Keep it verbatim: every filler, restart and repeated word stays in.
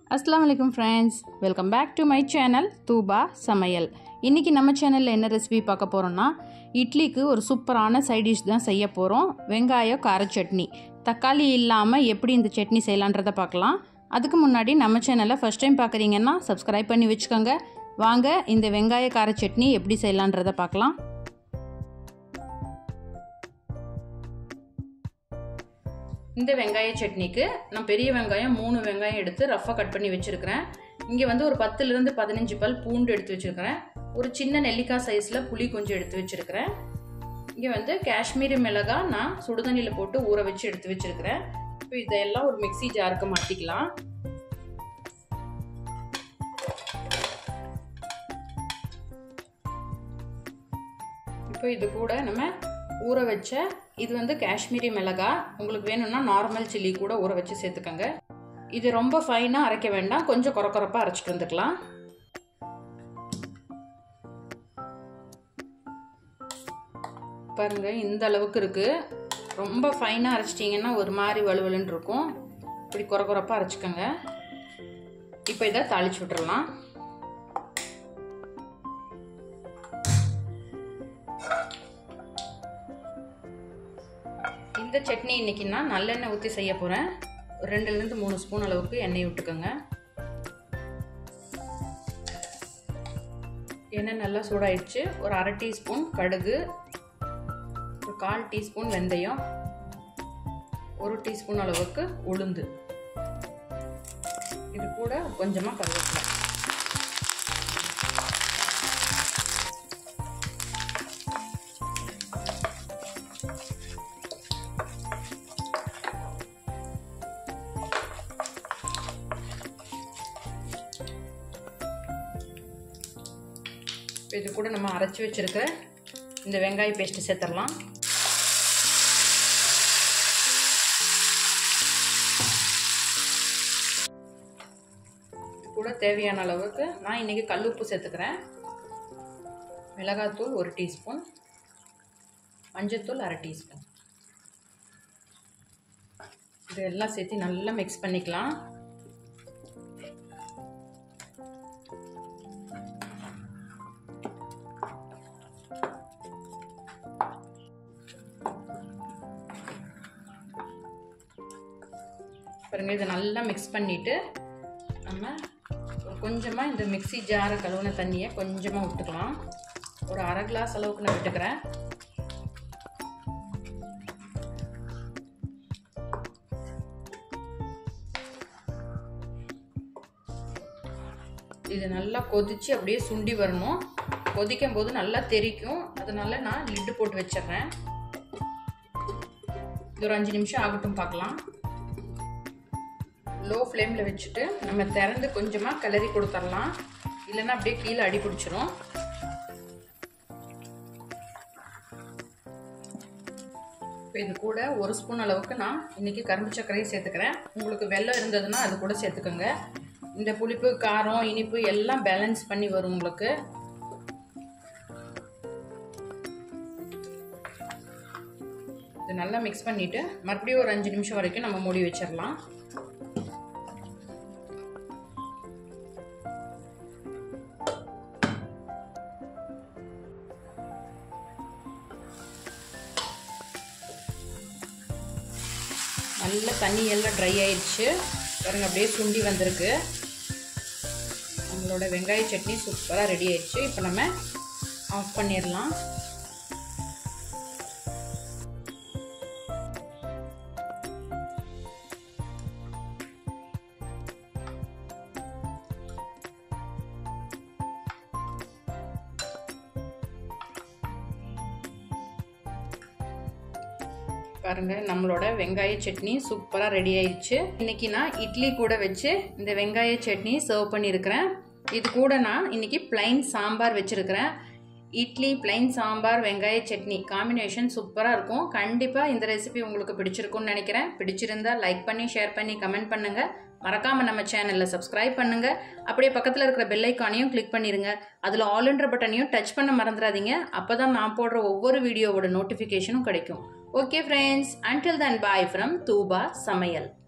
Assalamualaikum friends, welcome back to my channel Tubha Samayal. இன்னைக்கு நம்ம சேனல்ல என்ன ரெசிபி பார்க்க போறோம்னா இட்லிக்கு ஒரு சூப்பரான சைட் டிஷ் தான் செய்ய போறோம். வெங்காய கார சட்னி. தக்காளி இல்லாம எப்படி இந்த சட்னி செய்யலாம்ன்றத பார்க்கலாம். அதுக்கு முன்னாடி நம்ம சேனலை ஃபர்ஸ்ட் டைம் பார்க்கறீங்கன்னா Subscribe பண்ணி வெச்சுக்கோங்க. வாங்க இந்த வெங்காய கார சட்னி எப்படி செய்யலாம்ன்றத பார்க்கலாம். இந்த வெங்காய சட்னிக்கு நான் பெரிய வெங்காயம் மூணு வெங்காயம் எடுத்து ரஃபா கட் பண்ணி வச்சிருக்கேன். இங்க வந்து ஒரு பத்து ல இருந்து பதினைந்து பல் பூண்டு எடுத்து வச்சிருக்கேன். ஒரு சின்ன நெல்லிக்காய் சைஸ்ல புளி கொஞ்சம் எடுத்து வச்சிருக்கேன். இங்க வந்து காஷ்மீரி மிளகாய் நான் சுடுதண்ணில போட்டு ஊற வச்சு எடுத்து வச்சிருக்கேன். இப்போ இதெல்லாம் ஒரு மிக்ஸி ஜாருக்கு மாத்திக்கலாம். இப்போ இது கூட நம்ம ஊற வச்ச இது வந்து காஷ்மீரி மிளகாய், உங்களுக்கு வேணும்னா நார்மல் சில்லி கூட ஊற வச்சு சேர்த்துக்கங்க. இது ரொம்ப ஃபைனா அரைக்க வேண்டாம், கொஞ்சம் கொரகொரப்பா அரைச்சிட்டு வந்துக்கலாம். பாருங்க இந்த அளவுக்கு இருக்கு. ரொம்ப ஃபைனா அரைச்சிட்டீங்கன்னா ஒரு மாதிரி வலுவலுன்னு இருக்கும். இப்படி கொரகொரப்பா அரைச்சுக்கங்க. இப்போ இதை தாளிச்சு விட்டுறலாம். இந்த சட்னி இன்னைக்கு நான் நல்லெண்ணெய் ஊற்றி செய்ய போகிறேன். ரெண்டுலேருந்து மூணு ஸ்பூன் அளவுக்கு எண்ணெய் விட்டுக்கோங்க. எண்ணெய் நல்லா சூடாயிடுச்சு. ஒரு அரை டீஸ்பூன் கடுகு, ஒரு கால் டீஸ்பூன் வெந்தயம், ஒரு டீஸ்பூன் அளவுக்கு உளுந்து, இது கூட கொஞ்சமாக கருவேப்பிலை. இது கூட நம்ம அரைச்சி வச்சிருக்க இந்த வெங்காய பேஸ்ட் சேர்த்துடலாம். இது கூட தேவையான அளவுக்கு நான் இன்னைக்கு கல்லுப்பு சேர்த்துக்கிறேன். மிளகாத்தூள் ஒரு டீஸ்பூன், மஞ்சத்தூள் அரை டீஸ்பூன். இதெல்லாம் சேர்த்து நல்லா மிக்ஸ் பண்ணிக்கலாம். பாருங்க இதை நல்லா மிக்ஸ் பண்ணிட்டு நம்ம கொஞ்சமாக இந்த மிக்ஸி ஜாரை கழுவுன தண்ணியை கொஞ்சமாக விட்டுக்கலாம். ஒரு அரை கிளாஸ் அளவுக்கு நான் விட்டுக்கிறேன். இது நல்லா கொதிச்சு அப்படியே சுண்டி வரணும். கொதிக்கும் போது நல்லா தெறிக்கும். அதனால நான் லிட்டு போட்டு வச்சிடுறேன். இது ஒரு அஞ்சு நிமிஷம் ஆகட்டும், பார்க்கலாம். லோ ஃப்ளேமில் வச்சுட்டு நம்ம திறந்து கொஞ்சமாக கிளறி கொடுத்துடலாம், இல்லைன்னா அப்படியே கீழே அடி பிடிச்சிரும். இப்போ இது கூட ஒரு ஸ்பூன் அளவுக்கு நான் இன்னைக்கு கரும்பு சர்க்கரையை சேர்த்துக்கிறேன். உங்களுக்கு வெல்லம் இருந்ததுன்னா அது கூட சேர்த்துக்கோங்க. இந்த புளிப்பு காரம் இனிப்பு எல்லாம் பேலன்ஸ் பண்ணி வரும் உங்களுக்கு. இது நல்லா மிக்ஸ் பண்ணிட்டு மறுபடியும் ஒரு அஞ்சு நிமிஷம் வரைக்கும் நம்ம மூடி வச்சிடலாம். நல்ல தண்ணி எல்லாம் ட்ரை ஆயிடுச்சு. பாருங்க அப்படியே சுண்டி வந்திருக்கு. நம்மளோட வெங்காய சட்னி சூப்பராக ரெடி ஆயிடுச்சு. இப்போ நம்ம ஆஃப் பண்ணிடலாம். பாருங்க நம்மளோட வெங்காய சட்னி சூப்பராக ரெடி ஆயிடுச்சு. இன்னைக்கு நான் இட்லி கூட வச்சு இந்த வெங்காய சட்னி சர்வ் பண்ணியிருக்கிறேன். இது கூட நான் இன்னைக்கு பிளைன் சாம்பார் வச்சிருக்கிறேன். இட்லி பிளைன் சாம்பார் வெங்காய சட்னி காம்பினேஷன் சூப்பராக இருக்கும். கண்டிப்பாக இந்த ரெசிபி உங்களுக்கு பிடிச்சிருக்கும்னு நினைக்கிறேன். பிடிச்சிருந்தா லைக் பண்ணி ஷேர் பண்ணி கமெண்ட் பண்ணுங்க. மறக்காம நம்ம சேனலில் சப்ஸ்கிரைப் பண்ணுங்க. அப்படியே பக்கத்தில் இருக்கிற பெல் ஐக்கானையும் கிளிக் பண்ணிருங்க. அதில் ஆல்ன்ற பட்டனையும் டச் பண்ண மறந்துடாதீங்க. அப்பதான் நான் போடுற ஒவ்வொரு வீடியோவோட நோட்டிஃபிகேஷனும் கிடைக்கும். Okay friends, until then bye from Tubha Samayal.